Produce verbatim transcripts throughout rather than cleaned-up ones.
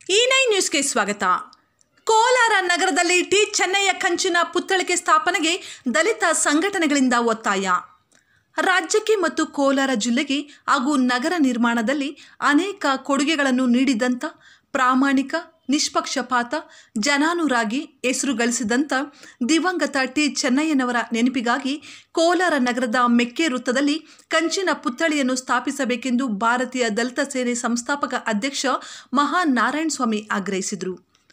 ಈ ನೈನ್ ನ್ಯೂಸ್ಗೆ ಸ್ವಾಗತ. ಕೋಲಾರ ನಗರದಲ್ಲಿ ಟಿ ಚೆನ್ನಯ್ಯ ಕಂಚಿನ ಪುತ್ಥಳಿಕೆ ಸ್ಥಾಪನೆಗೆ ದಲಿತ ಸಂಘಟನೆಗಳಿಂದ ಒತ್ತಾಯ. ರಾಜ್ಯಕ್ಕೆ ಮತ್ತು ಕೋಲಾರ ಜಿಲ್ಲೆಗೆ ಹಾಗೂ ನಗರ ನಿರ್ಮಾಣದಲ್ಲಿ ಅನೇಕ ಕೊಡುಗೆಗಳನ್ನು ನೀಡಿದಂಥ ಪ್ರಾಮಾಣಿಕ, ನಿಷ್ಪಕ್ಷಪಾತ, ಜನಾನುರಾಗಿ ಹೆಸರು ಗಳಿಸಿದಂಥ ದಿವಂಗತ ಟಿ ಚೆನ್ನಯ್ಯನವರ ನೆನಪಿಗಾಗಿ ಕೋಲಾರ ನಗರದ ಮೆಕ್ಕೆ ವೃತ್ತದಲ್ಲಿ ಕಂಚಿನ ಪುತ್ಥಳಿಯನ್ನು ಸ್ಥಾಪಿಸಬೇಕೆಂದು ಭಾರತೀಯ ದಲಿತ ಸೇನೆ ಸಂಸ್ಥಾಪಕ ಅಧ್ಯಕ್ಷ ಮಹಾನ್ ನಾರಾಯಣ ಸ್ವಾಮಿ ಆಗ್ರಹಿಸಿದರು.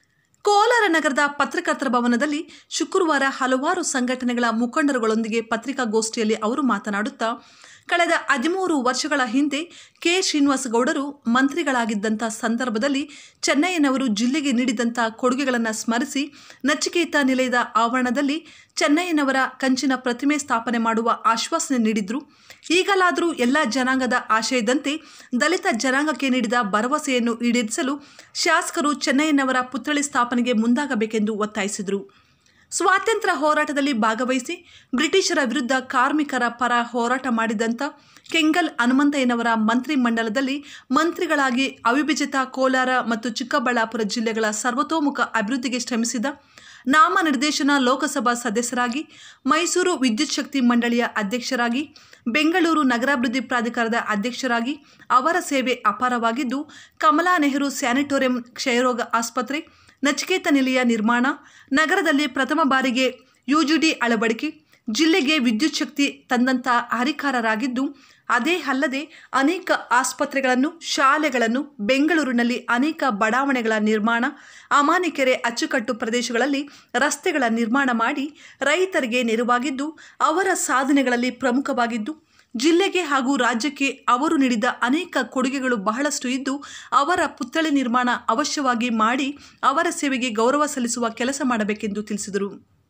ಕೋಲಾರ ನಗರದ ಪತ್ರಕರ್ತರ ಭವನದಲ್ಲಿ ಶುಕ್ರವಾರ ಹಲವಾರು ಸಂಘಟನೆಗಳ ಮುಖಂಡರುಗಳೊಂದಿಗೆ ಪತ್ರಿಕಾಗೋಷ್ಠಿಯಲ್ಲಿ ಅವರು ಮಾತನಾಡುತ್ತಾ, ಕಳೆದ ಹದಿಮೂರು ವರ್ಷಗಳ ಹಿಂದೆ ಕೆ ಶ್ರೀನಿವಾಸ ಗೌಡರು ಮಂತ್ರಿಗಳಾಗಿದ್ದಂಥ ಸಂದರ್ಭದಲ್ಲಿ ಚೆನ್ನಯ್ಯನವರು ಜಿಲ್ಲೆಗೆ ನೀಡಿದಂಥ ಕೊಡುಗೆಗಳನ್ನು ಸ್ಮರಿಸಿ ನಚಿಕೇತ ನಿಲಯದ ಆವರಣದಲ್ಲಿ ಚೆನ್ನಯ್ಯನವರ ಕಂಚಿನ ಪ್ರತಿಮೆ ಸ್ಥಾಪನೆ ಮಾಡುವ ಆಶ್ವಾಸನೆ ನೀಡಿದ್ರು. ಈಗಲಾದರೂ ಎಲ್ಲ ಜನಾಂಗದ ಆಶಯದಂತೆ ದಲಿತ ಜನಾಂಗಕ್ಕೆ ನೀಡಿದ ಭರವಸೆಯನ್ನು ಈಡೇರಿಸಲು ಶಾಸಕರು ಚೆನ್ನಯ್ಯನವರ ಪುತ್ಥಳಿ ಸ್ಥಾಪನೆಗೆ ಮುಂದಾಗಬೇಕೆಂದು ಒತ್ತಾಯಿಸಿದರು. ಸ್ವಾತಂತ್ರ್ಯ ಹೋರಾಟದಲ್ಲಿ ಭಾಗವಹಿಸಿ ಬ್ರಿಟಿಷರ ವಿರುದ್ಧ ಕಾರ್ಮಿಕರ ಪರ ಹೋರಾಟ ಮಾಡಿದಂಥ ಕೆಂಗಲ್ ಹನುಮಂತಯ್ಯನವರ ಮಂತ್ರಿ ಮಂಡಲದಲ್ಲಿ ಮಂತ್ರಿಗಳಾಗಿ ಅವಿಭಜಿತ ಕೋಲಾರ ಮತ್ತು ಚಿಕ್ಕಬಳ್ಳಾಪುರ ಜಿಲ್ಲೆಗಳ ಸರ್ವತೋಮುಖ ಅಭಿವೃದ್ಧಿಗೆ ಶ್ರಮಿಸಿದ, ನಾಮನಿರ್ದೇಶನ ಲೋಕಸಭಾ ಸದಸ್ಯರಾಗಿ, ಮೈಸೂರು ವಿದ್ಯುತ್ ಶಕ್ತಿ ಮಂಡಳಿಯ ಅಧ್ಯಕ್ಷರಾಗಿ, ಬೆಂಗಳೂರು ನಗರಾಭಿವೃದ್ಧಿ ಪ್ರಾಧಿಕಾರದ ಅಧ್ಯಕ್ಷರಾಗಿ ಅವರ ಸೇವೆ ಅಪಾರವಾಗಿದ್ದು, ಕಮಲಾ ನೆಹರು ಸ್ಯಾನಿಟೋರಿಯಂ ಕ್ಷಯರೋಗ ಆಸ್ಪತ್ರೆ, ನಚಿಕೇತ ನಿಲಯ ನಿರ್ಮಾಣ, ನಗರದಲ್ಲಿ ಪ್ರಥಮ ಬಾರಿಗೆ ಯುಜಿಡಿ ಅಳವಡಿಕೆ, ಜಿಲ್ಲೆಗೆ ವಿದ್ಯುತ್ ಶಕ್ತಿ ತಂದಂಥ ಹರಿಕಾರರಾಗಿದ್ದು, ಅದೇ ಅಲ್ಲದೆ ಅನೇಕ ಆಸ್ಪತ್ರೆಗಳನ್ನು, ಶಾಲೆಗಳನ್ನು, ಬೆಂಗಳೂರಿನಲ್ಲಿ ಅನೇಕ ಬಡಾವಣೆಗಳ ನಿರ್ಮಾಣ, ಅಮಾನಿಕೆರೆ ಅಚ್ಚುಕಟ್ಟು ಪ್ರದೇಶಗಳಲ್ಲಿ ರಸ್ತೆಗಳ ನಿರ್ಮಾಣ ಮಾಡಿ ರೈತರಿಗೆ ನೆರವಾಗಿದ್ದು, ಅವರ ಸಾಧನೆಗಳಲ್ಲಿ ಪ್ರಮುಖವಾಗಿದ್ದು, ಜಿಲ್ಲೆಗೆ ಹಾಗೂ ರಾಜ್ಯಕ್ಕೆ ಅವರು ನೀಡಿದ ಅನೇಕ ಕೊಡುಗೆಗಳು ಬಹಳಷ್ಟು ಇದ್ದು, ಅವರ ಪುತ್ಥಳಿ ನಿರ್ಮಾಣ ಅವಶ್ಯವಾಗಿ ಮಾಡಿ ಅವರ ಸೇವೆಗೆ ಗೌರವ ಸಲ್ಲಿಸುವ ಕೆಲಸ ಮಾಡಬೇಕೆಂದು ತಿಳಿಸಿದರು.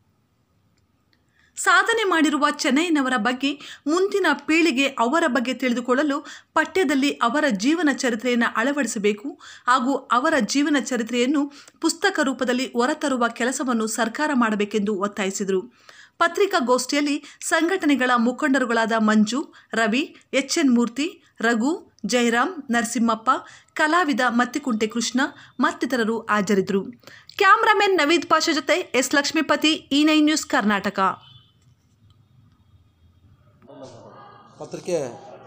ಸಾಧನೆ ಮಾಡಿರುವ ಚೆನ್ನಯ್ಯನವರ ಬಗ್ಗೆ ಮುಂದಿನ ಪೀಳಿಗೆ ಅವರ ಬಗ್ಗೆ ತಿಳಿದುಕೊಳ್ಳಲು ಪಠ್ಯದಲ್ಲಿ ಅವರ ಜೀವನ ಚರಿತ್ರೆಯನ್ನು ಅಳವಡಿಸಬೇಕು ಹಾಗೂ ಅವರ ಜೀವನ ಚರಿತ್ರೆಯನ್ನು ಪುಸ್ತಕ ರೂಪದಲ್ಲಿ ಹೊರತರುವ ಕೆಲಸವನ್ನು ಸರ್ಕಾರ ಮಾಡಬೇಕೆಂದು ಒತ್ತಾಯಿಸಿದರು. ಪತ್ರಿಕಾಗೋಷ್ಠಿಯಲ್ಲಿ ಸಂಘಟನೆಗಳ ಮುಖಂಡರುಗಳಾದ ಮಂಜು, ರವಿ, ಎಚ್ ಎನ್ ಮೂರ್ತಿ, ರಘು, ಜಯರಾಮ್, ನರಸಿಂಹಪ್ಪ, ಕಲಾವಿದ ಮತ್ತಿಕುಂಟೆ ಕೃಷ್ಣ ಮತ್ತಿತರರು ಹಾಜರಿದ್ದರು. ಕ್ಯಾಮ್ರಾಮನ್ ನವೀದ್ ಪಾಷಾ ಜೊತೆ ಎಸ್ ಲಕ್ಷ್ಮೀಪತಿ, ಈ ನೈನ್ ನ್ಯೂಸ್ ಕರ್ನಾಟಕ. ಪತ್ರಿಕೆ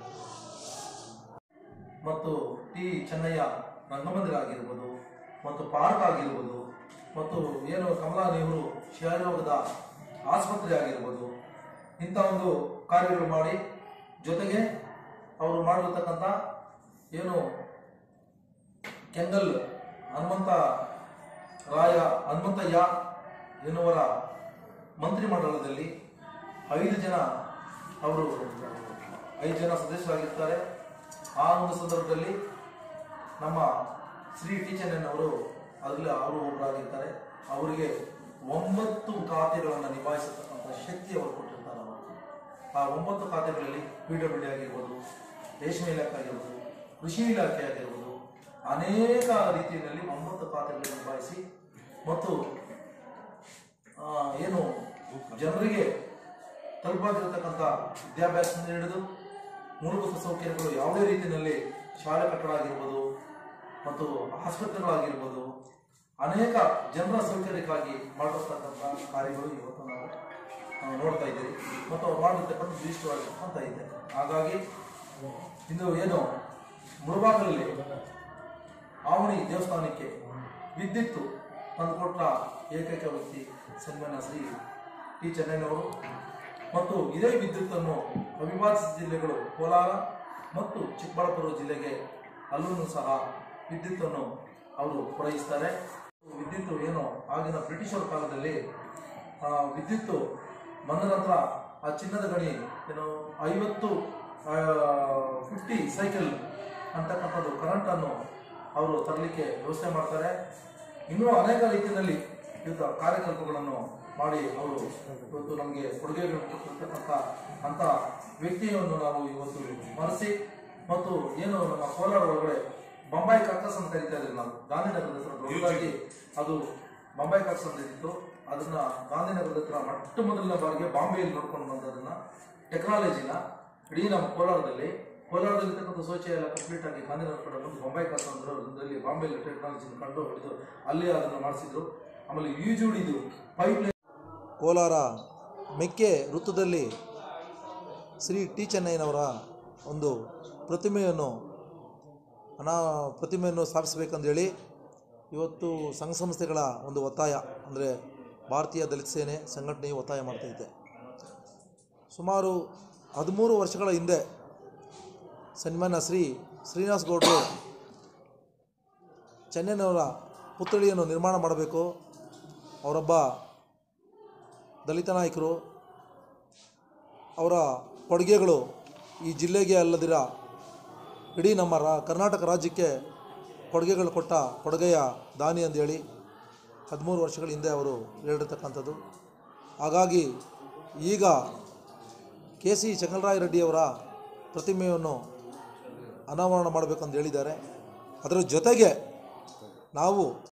ಮತ್ತು ಟಿ ಚೆನ್ನಯ್ಯ ರಂಗಮಂದಿರ ಆಗಿರ್ಬೋದು ಮತ್ತು ಪಾರ್ಕ್ ಆಗಿರ್ಬೋದು ಮತ್ತು ಏನು ಕಮಲಾ ನೆಹರು ಕ್ಷಯರೋಗದ ಆಸ್ಪತ್ರೆ ಆಗಿರ್ಬೋದು, ಇಂಥ ಒಂದು ಕಾರ್ಯಗಳು ಮಾಡಿ, ಜೊತೆಗೆ ಅವರು ಮಾಡಿರ್ತಕ್ಕಂಥ ಏನು ಕೆಂಗಲ್ ಹನುಮಂತ ರಾಯ ಹನುಮಂತಯ್ಯ ಎನ್ನುವರ ಮಂತ್ರಿಮಂಡಲದಲ್ಲಿ ಐದು ಜನ ಅವರು ಐದು ಜನ ಸದಸ್ಯರಾಗಿರ್ತಾರೆ. ಆ ಒಂದು ಸಂದರ್ಭದಲ್ಲಿ ನಮ್ಮ ಶ್ರೀ ಟಿ ಚೆನ್ನಯ್ಯನವರು ಅದರಲ್ಲಿ ಅವರು ಒಬ್ಬರಾಗಿರ್ತಾರೆ. ಅವರಿಗೆ ಒಂಬತ್ತು ಖಾತೆಗಳನ್ನು ನಿಭಾಯಿಸತಕ್ಕಂಥ ಶಕ್ತಿ ಅವರು ಕೊಟ್ಟಿರ್ತಾರೆ. ಆ ಒಂಬತ್ತು ಖಾತೆಗಳಲ್ಲಿ ಪಿ ಡಬ್ಲ್ಯೂ ಡಿ ಆಗಿರ್ಬೋದು, ರೇಷ್ಮೆ ಇಲಾಖೆ ಆಗಿರ್ಬೋದು, ಕೃಷಿ ಇಲಾಖೆ ಆಗಿರ್ಬೋದು, ಅನೇಕ ರೀತಿಯಲ್ಲಿ ಒಂಬತ್ತು ಖಾತೆಗಳನ್ನು ನಿಭಾಯಿಸಿ ಮತ್ತು ಏನು ಜನರಿಗೆ ತಲುಪಾಗಿರತಕ್ಕಂಥ ವಿದ್ಯಾಭ್ಯಾಸದಿಂದ ಹಿಡಿದು ಮೂಲಭೂತ ಸೌಕರ್ಯಗಳು ಯಾವುದೇ ರೀತಿಯಲ್ಲಿ ಶಾಲೆ ಕಟ್ಟಡ ಆಗಿರ್ಬೋದು ಮತ್ತು ಆಸ್ಪತ್ರೆಗಳಾಗಿರ್ಬೋದು, ಅನೇಕ ಜನರ ಸೌಕರ್ಯಕ್ಕಾಗಿ ಮಾಡಿರ್ತಕ್ಕಂಥ ಕಾರ್ಯಗಳು ಇವತ್ತು ನಾವು ನೋಡ್ತಾ ಇದ್ದೀವಿ ಮತ್ತು ಅವ್ರು ಮಾಡಿರ್ತಕ್ಕಂಥ ವಿಶಿಷ್ಟವಾಗಿ ಅಂತ ಇದೆ. ಹಾಗಾಗಿ ಇದು ಏನು ಮುಳಬಾಗಿಲಲ್ಲಿ ಆವಣಿ ದೇವಸ್ಥಾನಕ್ಕೆ ವಿದ್ಯುತ್ ತಂದುಕೊಟ್ಟ ಏಕೈಕ ವ್ಯಕ್ತಿ ಸನ್ಮಾನ್ಯ ಶ್ರೀ ಟಿ ಚೆನ್ನಯ್ಯನವರು ಮತ್ತು ಇದೇ ವಿದ್ಯುತ್ತನ್ನು ಅವಿಭಾಜಿತ ಜಿಲ್ಲೆಗಳು ಕೋಲಾರ ಮತ್ತು ಚಿಕ್ಕಬಳ್ಳಾಪುರ ಜಿಲ್ಲೆಗೆ ಅಲ್ಲೂ ಸಹ ವಿದ್ಯುತ್ತನ್ನು ಅವರು ಪೂರೈಸ್ತಾರೆ. ವಿದ್ಯುತ್ ಏನು ಆಗಿನ ಬ್ರಿಟಿಷರ ಕಾಲದಲ್ಲಿ ವಿದ್ಯುತ್ ಬಂದ ನಂತರ ಆ ಚಿನ್ನದ ಗಣಿ ಏನು ಐವತ್ತು ಫಿಫ್ಟಿ ಸೈಕಲ್ ಅಂತಕ್ಕಂಥದ್ದು ಕರೆಂಟನ್ನು ಅವರು ತರಲಿಕ್ಕೆ ವ್ಯವಸ್ಥೆ ಮಾಡ್ತಾರೆ. ಇನ್ನೂ ಅನೇಕ ರೀತಿಯಲ್ಲಿ ವಿವಿಧ ಕಾರ್ಯಕಲ್ಪಗಳನ್ನು ಮಾಡಿ ಅವರು ಇವತ್ತು ನಮಗೆ ಕೊಡುಗೆಗಳು ಕೊಡ್ತಕ್ಕಂಥ ಅಂಥ ವ್ಯಕ್ತಿಯನ್ನು ನಾವು ಇವತ್ತು ಸ್ಮರಿಸಿ ಮತ್ತು ಏನು ನಮ್ಮ ಕೋಲಾರ ಒಳಗಡೆ ಬೊಂಬಾಯಿ ಕಾರ್ಕಸ್ ಅಂತ ಕರೀತಾ ಇದ್ದೀವಿ ನಾವು, ಗಾಂಧಿನಗರದ ಹತ್ರ ದೊಡ್ಡದಾಗಿ ಅದು ಬೊಂಬಾಯಿ ಕಾರ್ಕಸ್ ಅಂತ ಇತ್ತು. ಅದನ್ನ ಗಾಂಧಿನಗರದ ಹತ್ರ ಮೊಟ್ಟ ಮೊದಲನೇ ಬಾರಿಗೆ ಬಾಂಬೆಯಲ್ಲಿ ನೋಡ್ಕೊಂಡು ಬಂದದನ್ನ ಟೆಕ್ನಾಲಜಿನ ಇಡೀ ನಮ್ಮ ಕೋಲಾರದಲ್ಲಿ ಕೋಲಾರದಲ್ಲಿರ್ತಕ್ಕಂಥ ಶೌಚಾಲಯ ಎಲ್ಲ ಕಂಪ್ಲೀಟ್ ಆಗಿ ಗಾಂಧಿನಗರ ಕಡೆ ಬಂದು ಬೊಂಬೈ ಕಾಸಂದ್ರು ಅದರಲ್ಲಿ ಬಾಂಬೆಲಿ ಟೆಕ್ನಾಲಜಿನ ಕಂಡು ಹಿಡಿದು ಅಲ್ಲಿ ಅದನ್ನು ಮಾಡಿಸಿದ್ರು. ಆಮೇಲೆ ಯೂಜುಡಿದು ಪೈಪ್ ಲೈನ್ ಕೋಲಾರ ಮೆಕ್ಕೆ ವೃತ್ತದಲ್ಲಿ ಶ್ರೀ ಟಿ ಚೆನ್ನಯ್ಯನವರ ಒಂದು ಪ್ರತಿಮೆಯನ್ನು ಅನಾ ಪ್ರತಿಮೆಯನ್ನು ಸ್ಥಾಪಿಸಬೇಕಂದೇಳಿ ಇವತ್ತು ಸಂಘ ಸಂಸ್ಥೆಗಳ ಒಂದು ಒತ್ತಾಯ, ಅಂದರೆ ಭಾರತೀಯ ದಲಿತ ಸೇನೆ ಸಂಘಟನೆಯು ಒತ್ತಾಯ ಮಾಡ್ತಾಯಿದೆ. ಸುಮಾರು ಹದಿಮೂರು ವರ್ಷಗಳ ಹಿಂದೆ ಸನ್ಮಾನ್ಯ ಶ್ರೀ ಶ್ರೀನಿವಾಸ ಗೌಡರು ಚೆನ್ನಯ್ಯನವರ ಪುತ್ಥಳಿಯನ್ನು ನಿರ್ಮಾಣ ಮಾಡಬೇಕು, ಅವರೊಬ್ಬ ದಲಿತ ನಾಯಕರು, ಅವರ ಕೊಡುಗೆಗಳು ಈ ಜಿಲ್ಲೆಗೆ ಅಲ್ಲದಿರ ಇಡೀ ನಮ್ಮ ರಾ ಕರ್ನಾಟಕ ರಾಜ್ಯಕ್ಕೆ ಕೊಡುಗೆಗಳು ಕೊಟ್ಟ ಕೊಡುಗೆಯ ದಾನಿ ಅಂದೇಳಿ ಹದಿಮೂರು ವರ್ಷಗಳ ಹಿಂದೆ ಅವರು ಹೇಳಿರ್ತಕ್ಕಂಥದ್ದು. ಹಾಗಾಗಿ ಈಗ ಕೆ ಸಿ ಚೆಂಗಲರಾಯ ರೆಡ್ಡಿಯವರ ಪ್ರತಿಮೆಯನ್ನು ಅನಾವರಣ ಮಾಡಬೇಕಂತ ಹೇಳಿದ್ದಾರೆ. ಅದರ ಜೊತೆಗೆ ನಾವು